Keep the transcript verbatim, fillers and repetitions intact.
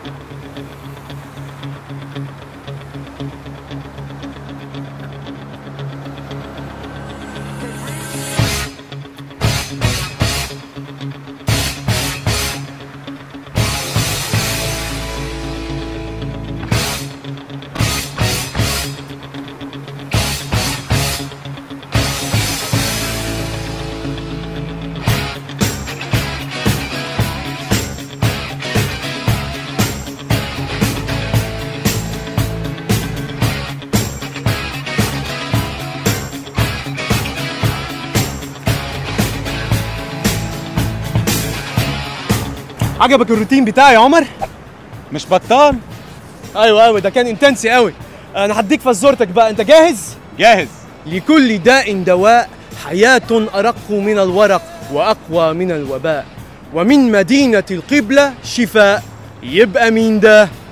عجبك الروتين بتاعي يا عمر؟ مش بطال؟ ايوه ايوه، ده كان انتنسي قوي. انا هديك فزورتك بقى، انت جاهز؟ جاهز. لكل داء دواء، حياة أرق من الورق وأقوى من الوباء، ومن مدينة القبلة شفاء. يبقى مين ده؟